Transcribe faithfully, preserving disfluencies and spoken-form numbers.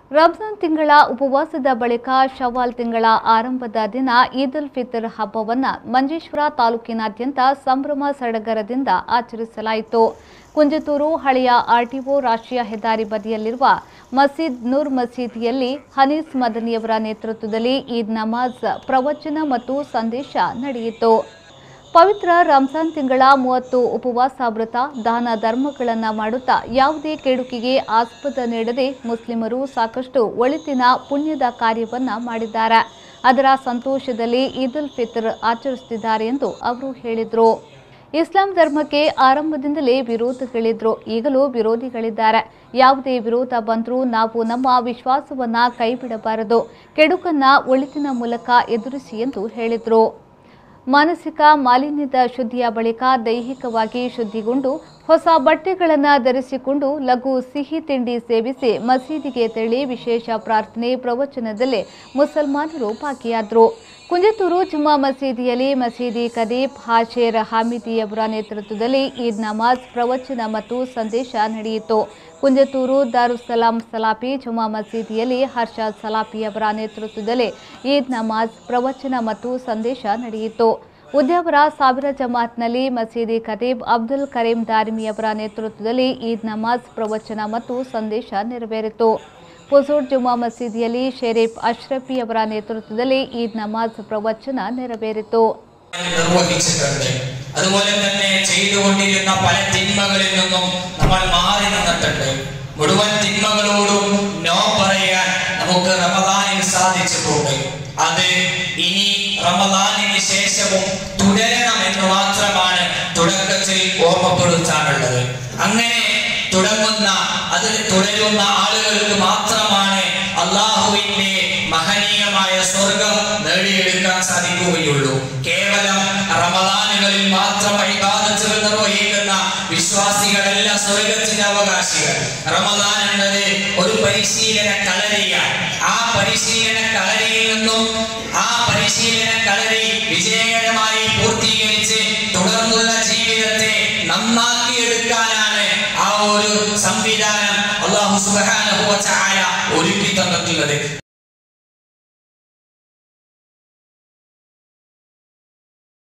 ರಂಜಾನ್ ತಿಂಗಳ ಉಪವಾಸದ ಬಳಿಕ ಶವ್ವಾಲ್ ತಿಂಗಳ ಆರಂಭದ ದಿನ ಈದ್ ಉಲ್ ಫಿತರ್ ಹಬ್ಬವನ್ನು ಮಂಜೇಶ್ವರ ತಾಲೂಕಿನಾದ್ಯಂತ ಸಂಭ್ರಮ ಸಡಗರದಿಂದ ಆಚರಿಸಲಾಯಿತು. ಕುಂಜತೂರು ಹಳೆಯ ಆರ್ಟಿಒ ರಾಷ್ಟ್ರೀಯ ಹೆದ್ದಾರಿ ಬದಿಯಲ್ಲಿರುವ ಮಸೀದ್ ನೂರ್ ಮಸೀದಿಯಲ್ಲಿ ಹನೀಸ್ ಮದನಿಯವರ ನೇತೃತ್ವದಲ್ಲಿ ಈದ್ ನಮಾಜ್, ಪ್ರವಚನ ಮತ್ತು ಸಂದೇಶ ನಡೆಯಿತು. ಪವಿತ್ರ ರಂಜಾನ್ ತಿಂಗಳ ಮೂವತ್ತು ಉಪವಾಸ ವ್ರತ, ದಾನ ಧರ್ಮಗಳನ್ನು ಮಾಡುತ್ತಾ ಯಾವುದೇ ಕೆಡುಕಿಗೆ ಆಸ್ಪದ ನೀಡದೆ ಮುಸ್ಲಿಮರು ಸಾಕಷ್ಟು ಒಳಿತಿನ ಪುಣ್ಯದ ಕಾರ್ಯವನ್ನ ಮಾಡಿದ್ದಾರೆ. ಅದರ ಸಂತೋಷದಲ್ಲಿ ಈದ್ ಉಲ್ ಫಿತರ್ ಆಚರಿಸುತ್ತಿದ್ದಾರೆ ಎಂದು ಅವರು ಹೇಳಿದರು. ಇಸ್ಲಾಂ ಧರ್ಮಕ್ಕೆ ಆರಂಭದಿಂದಲೇ ವಿರೋಧಗಳಿದ್ರು, ಈಗಲೂ ವಿರೋಧಿಗಳಿದ್ದಾರೆ. ಯಾವುದೇ ವಿರೋಧ ಬಂದರೂ ನಾವು ನಮ್ಮ ವಿಶ್ವಾಸವನ್ನ ಕೈಬಿಡಬಾರದು, ಕೆಡುಕನ್ನ ಒಳಿತಿನ ಮೂಲಕ ಎದುರಿಸಿ ಎಂದು ಹೇಳಿದರು. ಮಾನಸಿಕ ಮಾಲಿನ್ಯದ ಶುದ್ಧಿಯ ಬಳಿಕ ದೈಹಿಕವಾಗಿ ಶುದ್ಧಿಗೊಂಡು ಹೊಸ ಬಟ್ಟೆಗಳನ್ನು ಧರಿಸಿಕೊಂಡು ಲಘು ಸಿಹಿ ತಿಂಡಿ ಸೇವಿಸಿ ಮಸೀದಿಗೆ ತೆರಳಿ ವಿಶೇಷ ಪ್ರಾರ್ಥನೆ ಪ್ರವಚನದಲ್ಲಿ ಮುಸಲ್ಮಾನರು ಭಾಗಿಯಾದರು. ಕುಂಜತೂರು ಜುಮ್ಮಾ ಮಸೀದಿಯಲ್ಲಿ ಮಸೀದಿ ಖದೀಬ್ ಹಾಶೇರ್ ಹಾಮಿದಿಯವರ ನೇತೃತ್ವದಲ್ಲಿ ಈದ್ ನಮಾಜ್, ಪ್ರವಚನ ಮತ್ತು ಸಂದೇಶ ನಡೆಯಿತು. ಕುಂಜತೂರು ದಾರುಸ್ಸಲಾಂ ಸಲಾಫಿ ಜುಮ್ಮಾ ಮಸೀದಿಯಲ್ಲಿ ಹರ್ಷದ್ ಸಲಾಫಿಯವರ ನೇತೃತ್ವದಲ್ಲಿ ಈದ್ ನಮಾಜ್, ಪ್ರವಚನ ಮತ್ತು ಸಂದೇಶ ನಡೆಯಿತು. ಉದ್ಯಾವರ ಸಾವಿರ ಜಮಾತ್ನಲ್ಲಿ ಮಸೀದಿ ಖದೀಬ್ ಅಬ್ದುಲ್ ಕರೀಂ ದಾರಿಮಿಯವರ ನೇತೃತ್ವದಲ್ಲಿ ಈದ್ ನಮಾಜ್, ಪ್ರವಚನ ಮತ್ತು ಸಂದೇಶ ನೆರವೇರಿತು. ಪುಜೂರ್ ಜುಮ್ಮಾ ಮಸೀದಿಯಲ್ಲಿ ಶರೀಫ್ ಅಶ್ರಫಿಯವರ ನೇತೃತ್ವದಲ್ಲಿ ಈದ್ ನಮಾಜ್, ಪ್ರವಚನ ನೆರವೇರಿತು. അതുപോലെ തന്നെ ചെയ്തുകൊണ്ടിരുന്ന പല തിന്മകളിൽ നിന്നും നമ്മൾ മാറി നിന്നിട്ടുണ്ട്. മുഴുവൻ തിന്മകളോടും നോ പറയാൻ നമുക്ക് റമദാനിൽ സാധിച്ചിട്ടുണ്ട്. അത് ഇനി റമദാനിന് ശേഷവും തുടരണം എന്ന് മാത്രമാണ് തുടക്കത്തിൽ ഓർമ്മപ്പെടുത്താനുള്ളത്. അങ്ങനെ തുടങ്ങുന്ന അതിൽ തുടരുന്ന ആളുകൾക്ക് മാത്രമാണ് അള്ളാഹുവിന്റെ മഹനീയമായ സ്വർഗം നേടിയെടുക്കാൻ സാധിക്കുകയുള്ളൂ. കേവലം റമദാനുകളിൽ മാത്രം ഇബാദത്തുകൾ നിർവഹിക്കുന്ന വിശ്വാസികളല്ല സ്വർഗത്തിന്റെ അവകാശികൾ. റമദാൻ എന്നത് ഒരു പരിശീലന കളരിയാണ്. ആ പരിശീലന കളരിയിൽ നിന്നും ആ പരിശീലന കളരി വിജയകരമായി പൂർത്തീകരിച്ച് തുടർന്നുള്ള ജീവിതത്തെ നന്നാക്കിയെടുക്കാനാണ് ആ ഒരു സംവിധാനം അല്ലാഹു സുബ്ഹാനഹു വ തആല ഒരുക്കി തന്നിട്ടുള്ളത്.